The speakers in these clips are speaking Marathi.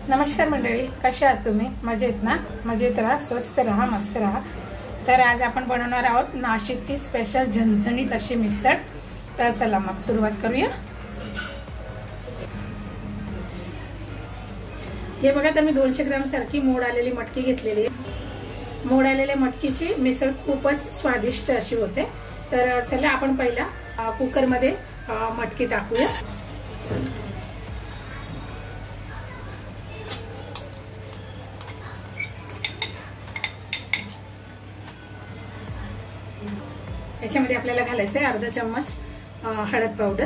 नमस्कार मंडळी, कशा आहात तुम्ही? मजेत ना? मजेत राहा, स्वस्त राहा, मस्त राहा। तर आज आपण बनवणार आहोत नाशिकची स्पेशल झणझणीत अशी मिसळ। तर चला मग सुरुवात करूया। हे बघा, तर मी 200 ग्रॅम सारखी मोड आलेली मटकी घेतलेली आहे। मोड आलेल्या मटकीची मिसळ खूपच स्वादिष्ट अशी होते। तर चला आपण पहिला कुकर मध्ये मटकी टाकूया। याच्यामध्ये आपल्याला घालायचं आहे अर्धा चम्मच हळद पावडर।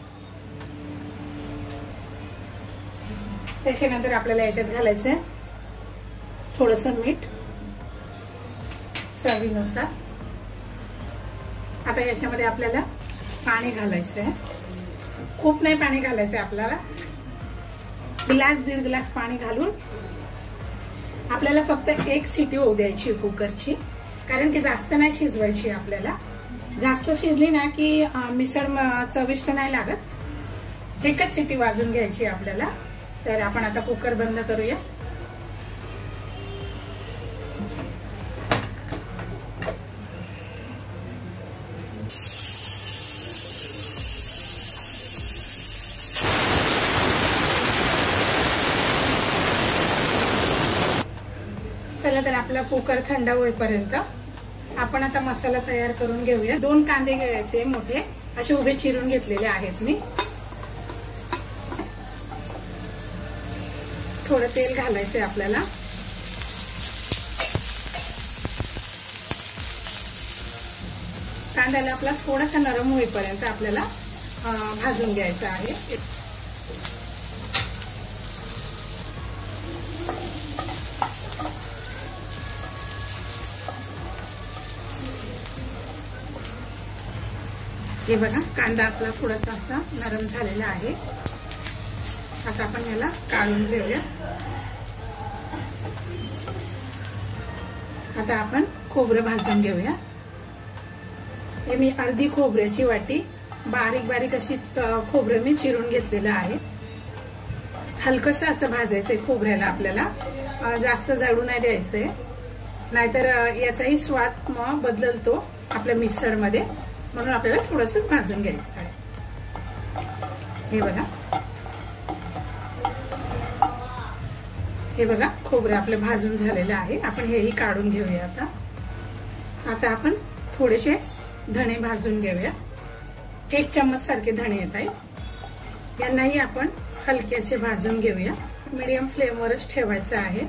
त्याच्यानंतर आपल्याला याच्यात घालायचं आहे थोडंसं मीठ चवीनुसार। आता याच्यामध्ये आपल्याला पाणी घालायचं आहे, खूप नाही पाणी घालायचं आहे आपल्याला, ग्लास दीड ग्लास पाणी घालून आपल्याला फक्त एक शिटी होऊ द्यायची कुकरची, कारण की जास्त नाही शिजवायची आपल्याला। जास्त शिजली ना की मिसळ चविष्ट नाही लागत। एकच शिटी वाजून घ्यायची आपल्याला। तर आपण आता कुकर बंद करूया। चला, तर आपला कुकर थंड होईपर्यंत आपण आता मसाला तयार करून घेऊया। 2 कांदे घ्यायचे मोठे, असे उभे चिरून घेतलेले आहेत मी। थोडं तेल घालायचंय आपल्याला। कांद्याला आपला थोडासा नरम होईपर्यंत आपल्याला भाजून घ्यायचा आहे। हे बघा, कांदा आपला थोडासा असा नरम झालेला आहे। आता आपण याला काढून घेऊया। आता आपण खोबरं भाजून घेऊया। हे मी अर्धी खोबऱ्याची वाटी बारीक बारीक अशी खोबरं मी चिरून घेतलेलं आहे। हलकसं असं भाजायचंय खोबऱ्याला आपल्याला, जास्त जाळू नाही द्यायचंय, नाहीतर याचाही स्वाद मग बदलतो आपल्या मिसळमध्ये, म्हणून आपल्याला थोडंसं भाजून घ्यायचं आहे। हे बघा खोबरं आपलं भाजून झालेलं आहे। आपण हेही काढून घेऊया। आता आपण थोडेसे धणे भाजून घेऊया। 1 चम्मच सारखे धणे येत आहेत, यांनाही आपण हलकेसे भाजून घेऊया। मीडियम फ्लेमवरच ठेवायचं आहे।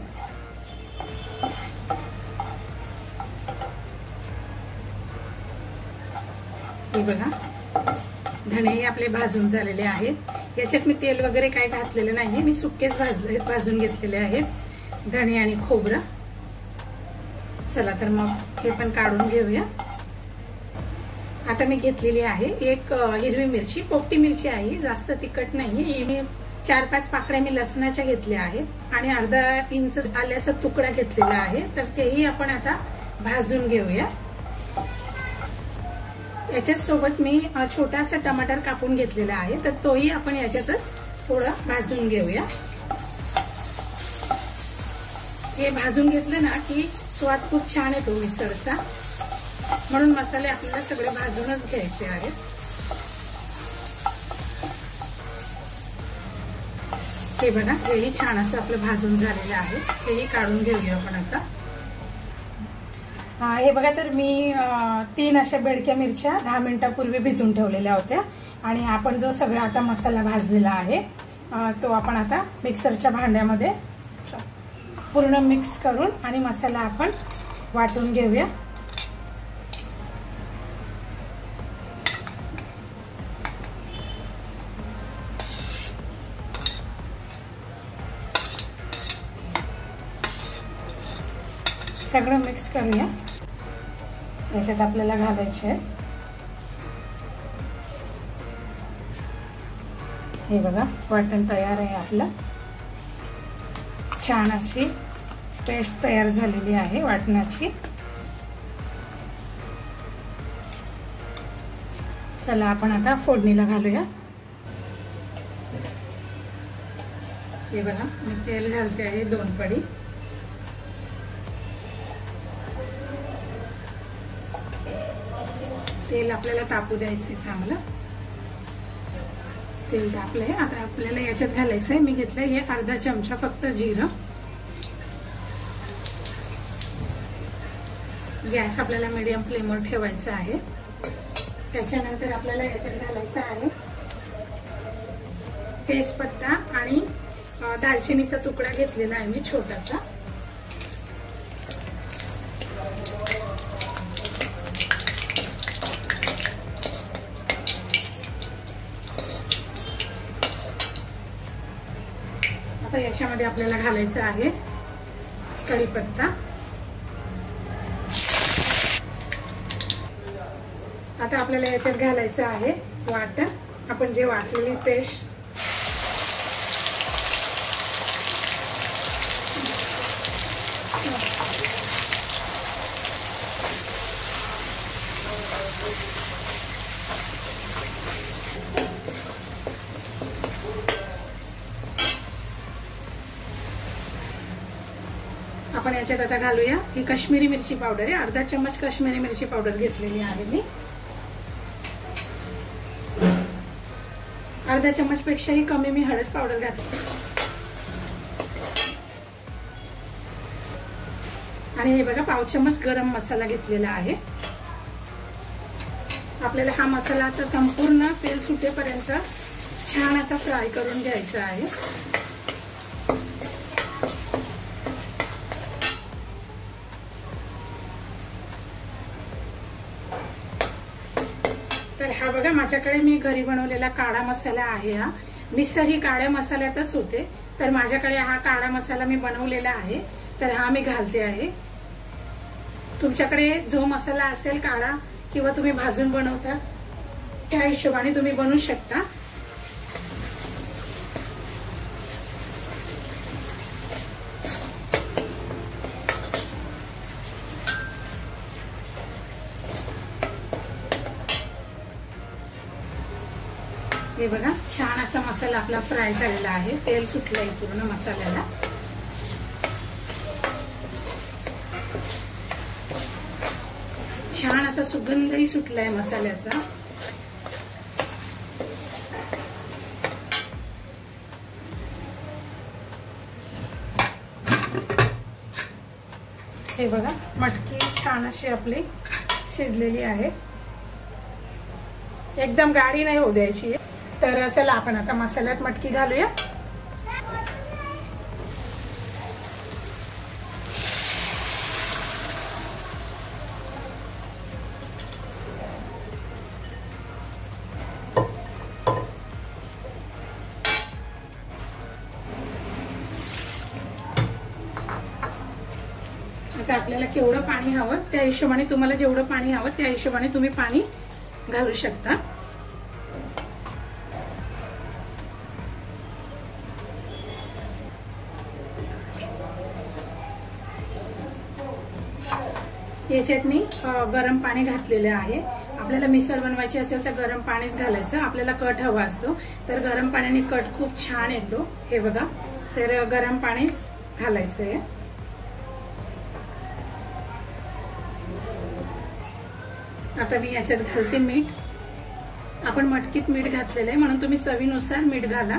हे बघा, धणेही आपले भाजून झालेले आहेत। याच्यात मी तेल वगैरे काही घातलेलं नाहीये, मी सुकेच भाजून घेतलेले आहेत धणे आणि खोबरं। चला, तर मग हे पण काढून घेऊया। आता मी घेतलेली आहे 1 हिरवी मिरची, पोपटी मिरची आहे, जास्त तिखट नाहीये। 4-5 पाकळ्या मी लसणाच्या घेतल्या आहेत आणि अर्धा इंच आल्याचा तुकडा घेतलेला आहे। तर तेही आपण आता भाजून घेऊया। याच्या सोबत मी छोटासा टमाटर कापून घेतलेला आहे, तर तोही आपण याच्यातच थोडा भाजून घेऊया। हे भाजून घेतलं ना की स्वाद खूप छान येतो मिसळचा, म्हणून मसाले आपल्याला सगळे भाजूनच घ्यायचे आहेत। हे बघा, हेही छान असं आपलं भाजून झालेलं आहे। हेही काढून घेऊया आपण आता। हे बघा, तर मी 3 अशा बेडक्या मिरच्या 10 मिनिटापूर्वी भिजून ठेवलेल्या होत्या आणि आपण जो सगळा आता मसाला भाजलेला आहे तो आपण आता मिक्सरच्या भांड्यामध्ये पूर्ण मिक्स करून आणि मसाला आपण वाटून घेऊया। सगळं मिक्स करूया। याच्यात आपल्याला घालायचे आहे, हे बघा वाटण तयार आहे आपलं। छान अशी पेस्ट तयार झालेली आहे वाटणाची। चला, आपण आता फोडणीला घालूया। हे बघा मी तेल घालते आहे 2 पडी. तेल आपल्याला तापू द्यायचे चांगलं. तेल तापलंय. आता आपल्याला याच्यात घालायचंय, मी घेतलंय हे अर्धा चमचा फक्त जिरं. गॅस आपल्याला मीडियम फ्लेमवर ठेवायचा आहे. त्याच्यानंतर आपल्याला याच्यात घालायचं आहे तेजपत्ता आणि दालचिनीचा तुकडा घेतलेला आहे मी छोटासा. आता याच्यामध्ये आपल्याला घालायचं आहे कढीपत्ता. आता आपल्याला याच्यात घालायचं आहे वाटण, आपण जे वाटलेली पेस्ट. आपण याच्यात आता घालूया ही काश्मीरी मिरची पावडर आहे. अर्धा चम्मच काश्मीरी मिरची पावडर घेतलेली आहे मी. अर्धा चम्मच पेक्षाही कमी मी हळद पावडर घातली. आणि हे बघा पाव चम्मच गरम मसाला घेतलेला आहे. आपल्याला हा मसाला आता संपूर्ण तेल सुटेपर्यंत छान असा फ्राय करून घ्यायचा आहे. तर हा बघा माझ्याकडे मी घरी बनवलेला काळा मसाला आहे. हा मिसळ ही काळ्या मसाल्यातच होते, तर माझ्याकडे हा काळा मसाला मी बनवलेला आहे, तर हा मी घालते आहे. तुमच्याकडे जो मसाला असेल काळा किंवा तुम्ही भाजून बनवता त्या हिशोबाने तुम्ही बनवू शकता. हे बघा छान असा मसाला आपला फ्राय झालेला आहे. तेल सुटलंय पूर्ण मसाल्याला. छान असा सुगंधही सुटलाय मसाल्याचा. हे बघा मटकी छान अशी आपली शिजलेली आहे. एकदम गाढी नाही होऊ द्यायची. तर चला आपण आता मसाल्यात मटकी घालूया. आता आपल्याला केवढं पाणी हवं त्या हिशोबाने, तुम्हाला जेवढं पाणी हवं त्या हिशोबाने तुम्ही पाणी घालू शकता. याच्यात मी गरम पाणी घातलेले आहे. आपल्याला मिसळ बनवायची असेल तर गरम पाणीच घालायचं. आपल्याला कट हवा असतो तर गरम पाण्याने कट खूप छान येतो. हे बघा तर गरम पाणीच घालायचंय. आता मी याच्यात घालते मीठ. आपण मटकीत मीठ घातलेलं आहे म्हणून तुम्ही चवीनुसार मीठ घाला.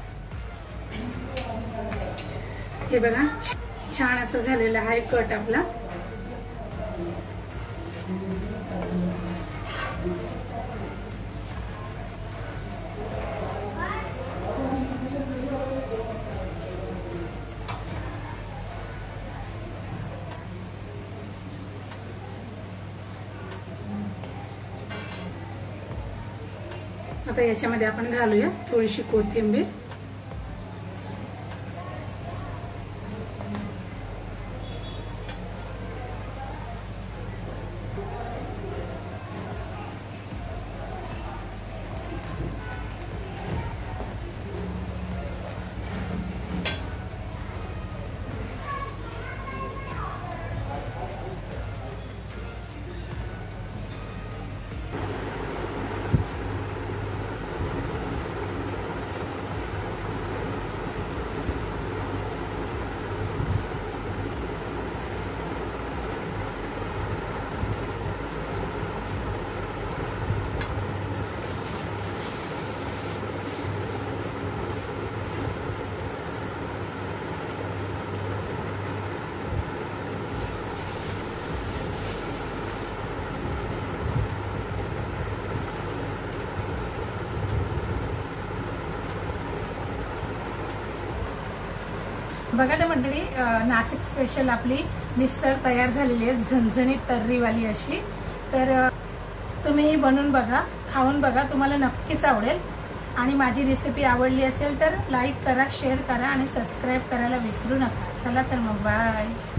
हे बघा छान असं झालेलं आहे कट आपला. आता याच्यामध्ये आपण घालूया थोडीशी कोथिंबीर. बघा ते मंडळी, नाशिक स्पेशल आपली मिसळ तयार झालेली आहे, झणझणीत तर्रीवाली अशी। तर तुम्ही बनवून बघा, खाऊन बघा, तुम्हाला नक्कीच आवडेल। आणि माझी रेसिपी आवडली असेल तर लाईक करा, शेअर करा आणि सबस्क्राईब करायला विसरू नका। चला तर मग बाय।